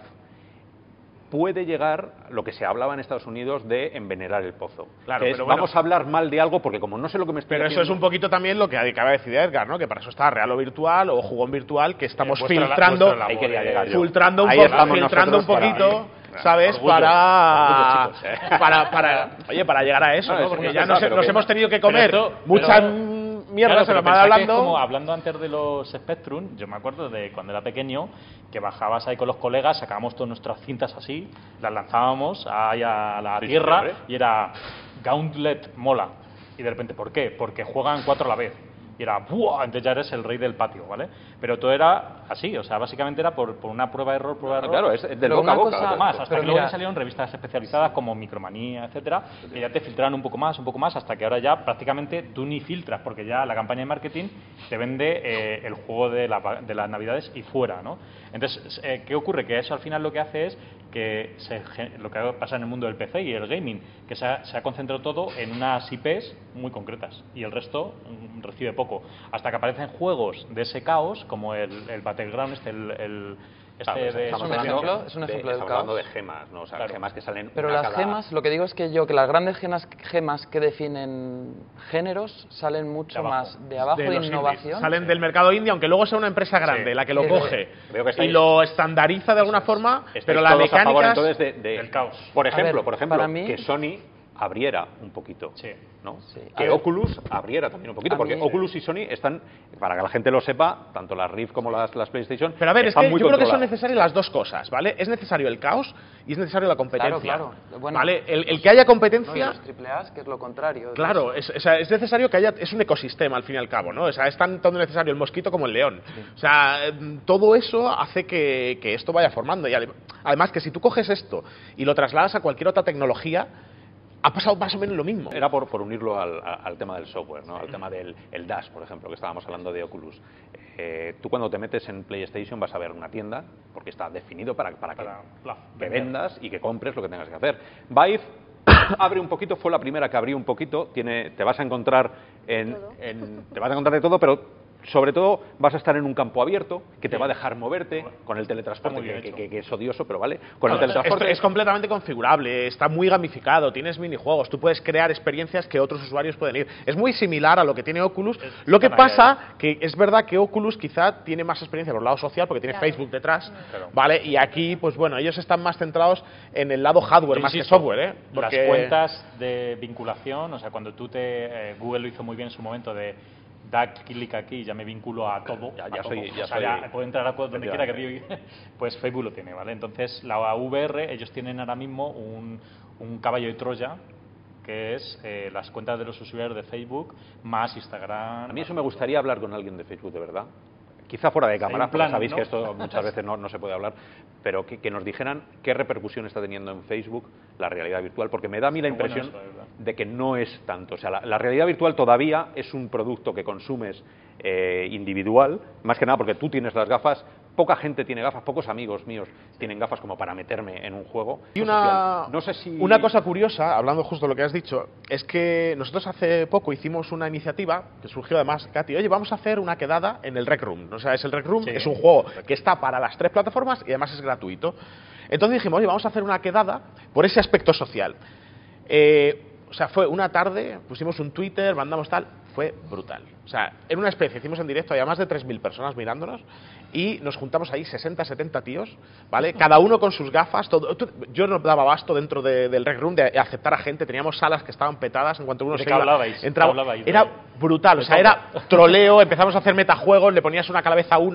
puede llegar lo que se hablaba en Estados Unidos de envenenar el pozo. Claro, Que es, pero bueno. vamos a hablar mal de algo porque como no sé lo que me estoy Pero eso es un poquito también lo que acaba de decir Edgar, ¿no? Que para eso está Real o Virtual o Jugón Virtual, que estamos Vuestra filtrando, labor, Ahí quería llegar yo. filtrando un, Ahí poco, estamos filtrando un nosotros poquito, ¿sabes? Orgullo. Para, Orgullo, chicos, oye, para llegar a eso, No, ¿no? eso Porque no ya se nos, sabe, nos pero hemos que- tenido que comer pero mucha pero- mierda, Claro, se pero lo van pensad que hablando. como hablando antes de los Spectrum, yo me acuerdo de cuando era pequeño que bajabas ahí con los colegas, sacábamos todas nuestras cintas así, las lanzábamos ahí a la Sí, tierra hombre. y era Gauntlet mola. Y de repente, ¿por qué? Porque juegan 4 a la vez. Y era ¡buah! Entonces ya eres el rey del patio, ¿vale? Pero todo era así, o sea, básicamente era por una prueba-error, prueba-error. Claro, es del Pero boca a una boca. cosa- Más, hasta pero que luego mira- ya salieron revistas especializadas como Micromanía, etcétera, que ya te filtraron un poco más, hasta que ahora ya prácticamente tú ni filtras, porque ya la campaña de marketing te vende el juego de las Navidades y fuera, ¿no? Entonces, ¿qué ocurre? Que eso al final lo que hace es que lo que pasa en el mundo del PC y el gaming, que se ha concentrado todo en unas IPs muy concretas y el resto recibe poco. Hasta que aparecen juegos de ese caos, como el Battleground, Claro, de... estamos un hablando ejemplo, es un de- ejemplo del estamos hablando de caos. gemas, ¿no? O sea, Claro. gemas que salen Pero una las cada- gemas, lo que digo es que las grandes gemas que definen géneros salen mucho De abajo. más de abajo de, los indies. innovación. Salen del mercado indie, aunque luego sea una empresa grande Sí. la que lo Sí. coge Veo que y estáis- lo estandariza de alguna forma, Estáis pero la todos a favor, mecánica entonces, de- del caos. Por A ejemplo, ver, para mí- que Sony abriera un poquito, Sí. ¿no? Sí. A Que ver. Oculus abriera también un poquito, A porque mí- Oculus y Sony están, para que la gente lo sepa, tanto las Rift como las PlayStation, Pero a ver, es están que muy yo creo que son controladas. necesarias las dos cosas, ¿vale? Es necesario el caos y es necesario la competencia. Claro. Bueno, ¿Vale? El que haya No, y competencia, los AAA, que es lo contrario. claro, es necesario que haya, es un ecosistema al fin y al cabo, ¿no? O sea, es tanto necesario el mosquito como el león. O sea, todo eso hace que esto vaya formando. Y además que si tú coges esto y lo trasladas a cualquier otra tecnología, ha pasado más o menos lo mismo. Era por unirlo al tema del software, ¿no? Al tema del Dash, por ejemplo, que estábamos hablando de Oculus. Tú cuando te metes en PlayStation vas a ver una tienda, porque está definido para que vendas y que compres lo que tengas que hacer. Vive abre un poquito, fue la primera que abrió un poquito, te vas a encontrar te vas a encontrar de todo, pero sobre todo vas a estar en un campo abierto que te va a dejar moverte con el teletransporte, Está muy bien que es odioso, pero vale. Con el Claro, teletransporte es completamente configurable, está muy gamificado, tienes minijuegos, tú puedes crear experiencias que otros usuarios pueden ir. Es muy similar a lo que tiene Oculus. Lo que pasa que es verdad que Oculus quizá tiene más experiencia por el lado social porque tiene Claro. Facebook detrás, Claro. ¿vale? Y aquí, pues bueno, ellos están más centrados en el lado hardware Yo más que insisto, software, ¿eh? Porque- Las cuentas de vinculación, o sea, cuando tú Google lo hizo muy bien en su momento de da clic aquí y ya me vinculo a todo. Ya a todo. soy- ya O sea, soy- ya puedo entrar a donde quiera que río. Pues Facebook lo tiene, ¿vale? Entonces, la VR, ellos tienen ahora mismo un caballo de Troya, que es las cuentas de los usuarios de Facebook más Instagram. A mí eso me gustaría hablar con alguien de Facebook, de verdad. Quizá fuera de cámara, un porque plan, sabéis ¿no? que esto muchas veces no se puede hablar, pero que nos dijeran qué repercusión está teniendo en Facebook la realidad virtual, porque me da a mí la Muy bueno impresión eso, ¿verdad? de que no es tanto. O sea, la realidad virtual todavía es un producto que consumes individual, más que nada porque tú tienes las gafas, poca gente tiene gafas, pocos amigos míos tienen gafas como para meterme en un juego. Y una cosa curiosa, hablando justo de lo que has dicho, es que nosotros hace poco hicimos una iniciativa que surgió además, Katy, oye, vamos a hacer una quedada en el Rec Room. O sea, el Rec Room Sí. es un juego que está para las 3 plataformas y además es gratuito. Entonces dijimos, oye, vamos a hacer una quedada por ese aspecto social. o sea, fue una tarde, pusimos un Twitter, mandamos tal, fue brutal. O sea, en una especie, hicimos en directo, había más de 3.000 personas mirándonos y nos juntamos ahí 60, 70 tíos, ¿vale? Cada uno con sus gafas, todo. Yo no daba abasto dentro del Rec Room de aceptar a gente, teníamos salas que estaban petadas en cuanto uno se iba, entraba. Era brutal, o sea, era troleo, empezamos a hacer metajuegos, le ponías una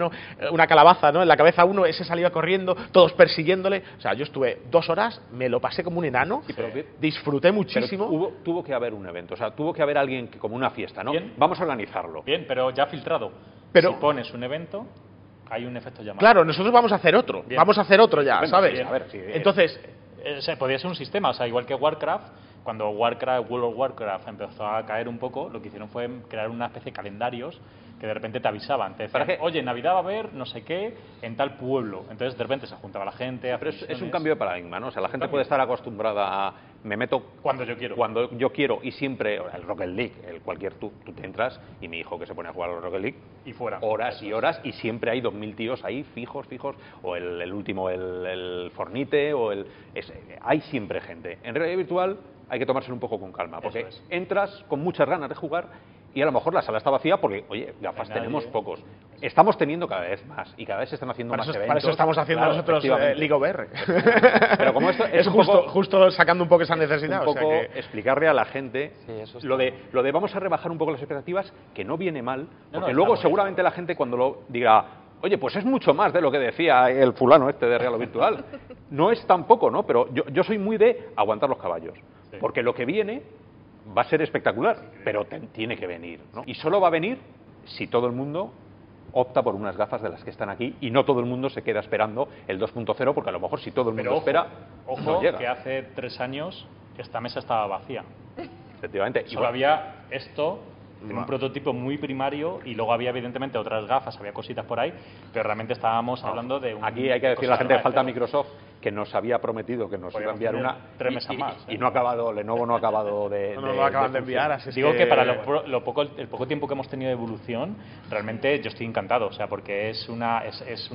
calabaza, ¿no? En la cabeza a uno, ese salía corriendo, todos persiguiéndole. O sea, yo estuve 2 horas, me lo pasé como un enano, disfruté muchísimo. Pero tuvo que haber un evento, o sea, tuvo que haber alguien que, como una fiesta, ¿no? Bien. Vamos a organizarlo. Bien, pero ya filtrado. Pero, si pones un evento, hay un efecto llamada. Claro, nosotros vamos a hacer otro. Bien. Vamos a hacer otro ya, Bueno, ¿sabes? sí, a ver, sí, Entonces, podría ser un sistema, o sea, igual que Warcraft, cuando World of Warcraft empezó a caer un poco, lo que hicieron fue crear una especie de calendarios que de repente te avisaban, te decían, oye, Navidad va a haber no sé qué en tal pueblo. Entonces de repente se juntaba la gente. Pero es un cambio de paradigma, ¿no? O sea, la gente puede estar acostumbrada a me meto cuando yo quiero. Cuando yo quiero y siempre el Rocket League, tú te entras y mi hijo que se pone a jugar al Rocket League y fuera horas y horas y siempre hay 2.000 tíos ahí fijos o el último el Fornite hay siempre gente. En realidad virtual hay que tomárselo un poco con calma porque entras con muchas ganas de jugar y a lo mejor la sala está vacía porque, oye, gafas tenemos pocos. Estamos teniendo cada vez más y cada vez se están haciendo más eventos. Para eso estamos haciendo nosotros League of VR. Pero como esto es justo sacando un poco esa necesidad. Un poco o sea que... explicarle a la gente lo de vamos a rebajar un poco las expectativas, que no viene mal, porque luego seguramente la gente cuando lo diga, oye, pues es mucho más de lo que decía el fulano de Real o Virtual. No es tan poco, ¿no? Pero yo soy muy de aguantar los caballos, porque lo que viene va a ser espectacular, pero tiene que venir, ¿no? Y solo va a venir si todo el mundo opta por unas gafas de las que están aquí y no todo el mundo se queda esperando el 2.0, porque a lo mejor si todo el mundo espera, no llega. Que hace 3 años esta mesa estaba vacía. Efectivamente. Solo había esto, en un prototipo muy primario, y luego había evidentemente otras gafas, había cositas por ahí, pero realmente estábamos hablando de aquí hay que decirle a la gente que falta Microsoft que nos había prometido que nos iba a enviar una 3 meses más. Y no ha acabado, Lenovo no ha acabado de... No lo acaban de enviar, así digo que para el poco tiempo que hemos tenido de evolución, realmente yo estoy encantado, o sea, porque es una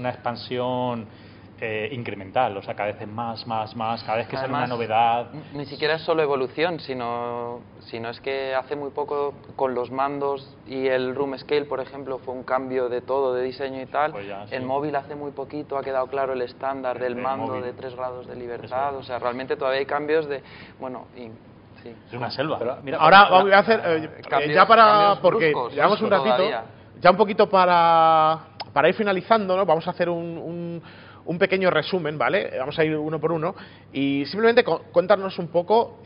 expansión incremental, o sea, cada vez es más, cada vez que sale una novedad. Ni siquiera es solo evolución, sino es que hace muy poco con los mandos y el Room Scale, por ejemplo, fue un cambio de todo, de diseño y tal. Pues ya, sí. El móvil hace muy poquito ha quedado claro el estándar del mando móvil. De 3 grados de libertad, o sea, realmente todavía hay cambios de... Bueno, sí. Es una selva. Pero, mira, ahora voy a hacer, ya porque llevamos un ratito, todavía. Ya un poquito para ir finalizando, ¿no? Vamos a hacer un pequeño resumen, ¿vale? Vamos a ir uno por uno y simplemente contarnos un poco,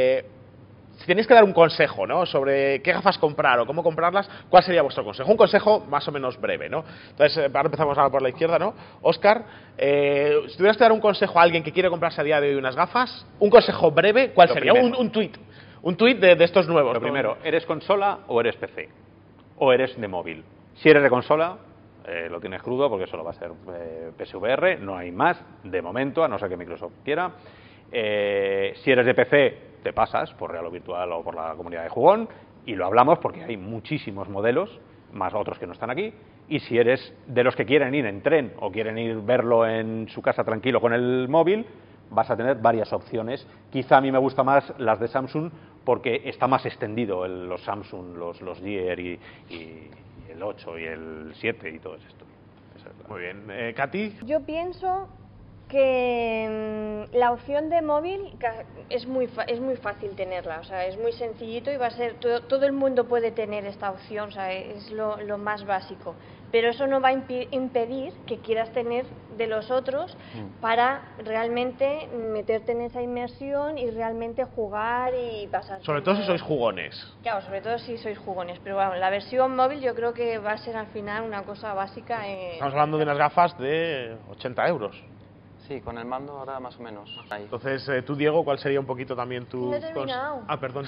si tenéis que dar un consejo, ¿no? Sobre qué gafas comprar o cómo comprarlas, ¿cuál sería vuestro consejo? Un consejo más o menos breve, ¿no? Entonces, ahora empezamos ahora por la izquierda, ¿no? Óscar, si tuvieras que dar un consejo a alguien que quiere comprarse a día de hoy unas gafas, un consejo breve, ¿cuál sería? Un tweet de estos nuevos. Lo primero, ¿eres consola o eres PC? ¿O eres de móvil? Si eres de consola, lo tienes crudo porque solo va a ser PSVR, no hay más de momento, a no ser que Microsoft quiera. Si eres de PC, te pasas por Real o Virtual o por la comunidad de Jugón y lo hablamos porque hay muchísimos modelos, más otros que no están aquí. Y si eres de los que quieren ir en tren o quieren ir verlo en su casa tranquilo con el móvil, vas a tener varias opciones. Quizá a mí me gusta más las de Samsung porque está más extendido los Samsung, los Gear y el 8 y el 7 y todo esto. Muy bien. ¿Katy? Yo pienso que la opción de móvil es muy fácil tenerla, o sea, es muy sencillito y va a ser todo el mundo puede tener esta opción, o sea, es lo más básico, pero eso no va a impedir que quieras tener de los otros para realmente meterte en esa inmersión y realmente jugar y pasar. Sobre todo si sois jugones. Claro, sobre todo si sois jugones, pero bueno, la versión móvil yo creo que va a ser al final una cosa básica. Estamos hablando de unas gafas de 80 euros. Sí, con el mando ahora más o menos. Ahí. Entonces, tú, Diego, ¿cuál sería un poquito también tu... No he terminado. Perdón.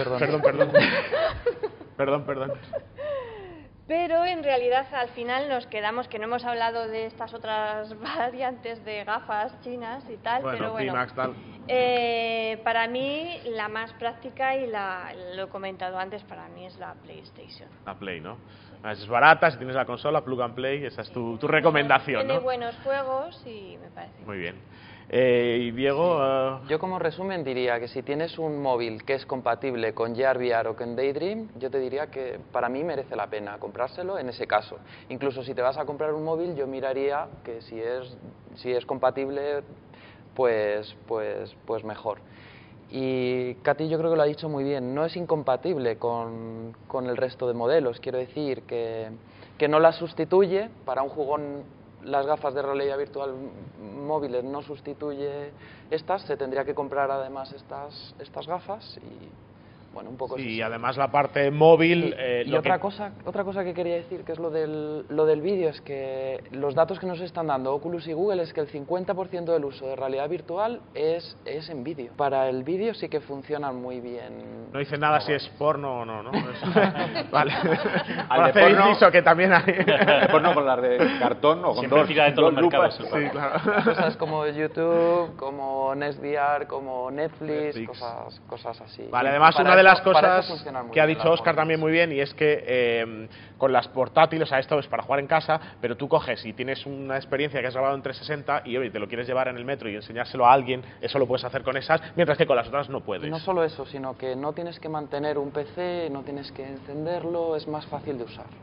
Perdón. Pero en realidad al final nos quedamos que no hemos hablado de estas otras variantes de gafas chinas y tal, pero bueno, Pimax, tal. Para mí la más práctica y lo he comentado antes, para mí es la PlayStation. La Play, ¿no? Es barata, si tienes la consola, plug and play, esa es tu recomendación, Tiene ¿no? buenos juegos y me parece. Muy bien. Y Diego... Yo como resumen diría que si tienes un móvil que es compatible con Gear VR o con Daydream, yo te diría que para mí merece la pena comprárselo en ese caso. Incluso si te vas a comprar un móvil, yo miraría que si es compatible, pues mejor. Y Katy yo creo que lo ha dicho muy bien, no es incompatible con el resto de modelos, quiero decir que no la sustituye. Para un jugón las gafas de realidad virtual móviles no sustituye estas, se tendría que comprar además estas gafas y bueno, un poco sí, eso. Además la parte móvil... Y otra cosa que quería decir, que es lo del vídeo, es que los datos que nos están dando Oculus y Google es que el 50% del uso de realidad virtual es en vídeo. Para el vídeo sí que funcionan muy bien. No dice nada si es porno o no, ¿no? Vale. Al de hacer porno, inciso, que también hay... el porno con las de cartón o con Siempre tira de todos los mercados. Sí, claro. Cosas como YouTube, como NestVR, como Netflix. Cosas así. Vale, además Para una de las eso- para cosas eso funcionan muy que ha bien dicho las Óscar móviles. también muy bien, y es que con las portátiles, o sea, esto es para jugar en casa, pero tú coges y tienes una experiencia que has grabado en 360 y oye, te lo quieres llevar en el metro y enseñárselo a alguien, eso lo puedes hacer con esas, mientras que con las otras no puedes. Y no solo eso, sino que no tienes que mantener un PC, no tienes que encenderlo, es más fácil de usar.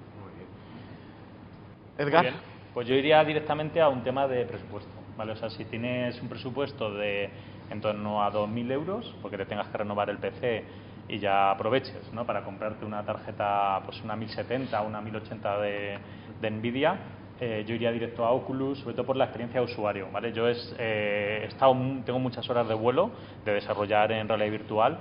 Edgar. Muy bien. Pues yo iría directamente a un tema de presupuesto, ¿vale? O sea, si tienes un presupuesto de en torno a 2.000 euros, porque te tengas que renovar el PC y ya aproveches, ¿no?, para comprarte una tarjeta, pues una 1070, una 1080 de Nvidia, yo iría directo a Oculus, sobre todo por la experiencia de usuario, ¿vale? Yo tengo muchas horas de vuelo de desarrollar en realidad virtual.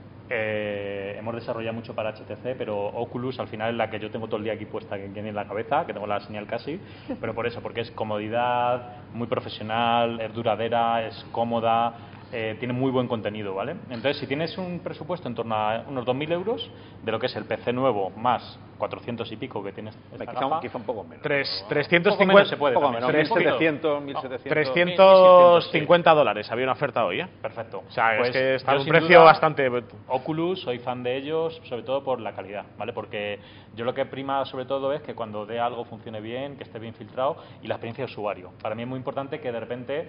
Hemos desarrollado mucho para HTC, pero Oculus al final es la que yo tengo todo el día aquí puesta, que tiene en la cabeza, que tengo la señal casi, pero por eso, porque es comodidad, muy profesional, es duradera, es cómoda, tiene muy buen contenido, ¿vale? Entonces, si tienes un presupuesto en torno a unos 2.000 euros, de lo que es el PC nuevo, más 400 y pico que tienes esta gafa, quizá un poco menos. 350 se puede, poco también, menos, un poquito. 1.700, 1.700. 350 dólares, había una oferta hoy, ¿eh? Perfecto. O sea, Pues es que está yo a un sin precio duda, bastante... Oculus, soy fan de ellos, sobre todo por la calidad, ¿vale? Porque yo lo que prima sobre todo es que cuando dé algo funcione bien, que esté bien filtrado y la experiencia de usuario. Para mí es muy importante que de repente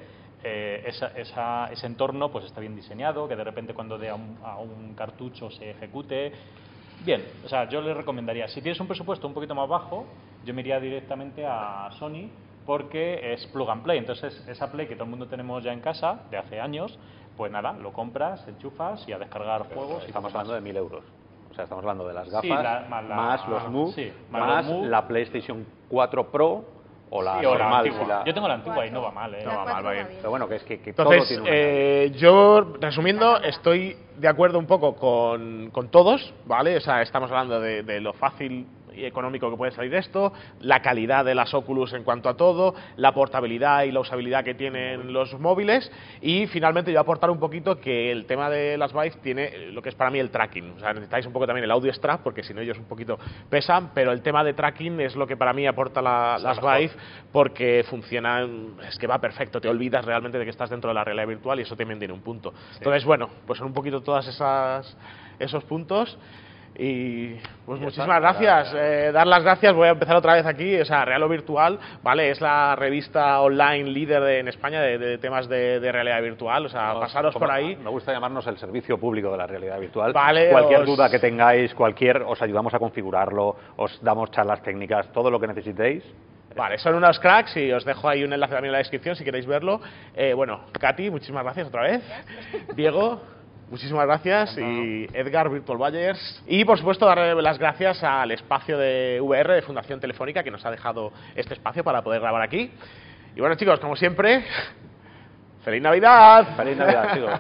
ese entorno pues esté bien diseñado, que de repente cuando dé a un cartucho se ejecute bien. O sea, yo le recomendaría, si tienes un presupuesto un poquito más bajo, yo me iría directamente a Sony, porque es plug and play. Entonces, esa Play que todo el mundo tenemos ya en casa, de hace años, pues nada, lo compras, enchufas y a descargar juegos. Estamos hablando de 1.000 euros. O sea, estamos hablando de las gafas, Sí, más los Move, sí, más los Move. la PlayStation 4 Pro o la Sí, o la normal. antigua. Yo tengo la antigua y no va mal, ¿eh? No va mal, va bien. Pero bueno, que es que todo Entonces, tiene una yo, resumiendo, estoy de acuerdo un poco con todos, ¿vale? O sea, estamos hablando de lo fácil y económico que puede salir de esto, la calidad de las Oculus en cuanto a todo, la portabilidad y la usabilidad que tienen los móviles, y finalmente yo aportar un poquito que el tema de las Vive tiene lo que es para mí el tracking. O sea, necesitáis un poco también el audio strap, porque si no ellos un poquito pesan, pero el tema de tracking es lo que para mí aporta las Vive, porque funciona, es que va perfecto, te olvidas realmente de que estás dentro de la realidad virtual y eso también tiene un punto. Sí. Entonces, bueno, pues son un poquito todas esos puntos. Y pues muchísimas gracias. Dar las gracias, voy a empezar otra vez aquí. O sea, Realo Virtual, ¿vale? Es la revista online líder en España de temas de realidad virtual. O sea, pasaros por ahí. Me gusta llamarnos el servicio público de la realidad virtual. Vale, cualquier duda que tengáis, os ayudamos a configurarlo, os damos charlas técnicas, todo lo que necesitéis. Vale, son unos cracks y os dejo ahí un enlace también en la descripción si queréis verlo. Bueno, Katy, muchísimas gracias otra vez. Diego, muchísimas gracias. Y Edgar, Virtual Buyers. Y por supuesto darle las gracias al espacio de VR de Fundación Telefónica, que nos ha dejado este espacio para poder grabar aquí. Y bueno, chicos, como siempre, ¡feliz Navidad! ¡Feliz Navidad, chicos!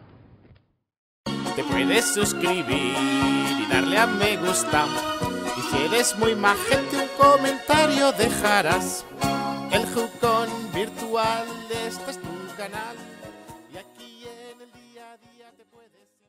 Te puedes suscribir y darle a me gusta. Y si eres muy majete, un comentario dejarás. El Jucón Virtual, este es tu canal. Y aquí en el día a día te puedes...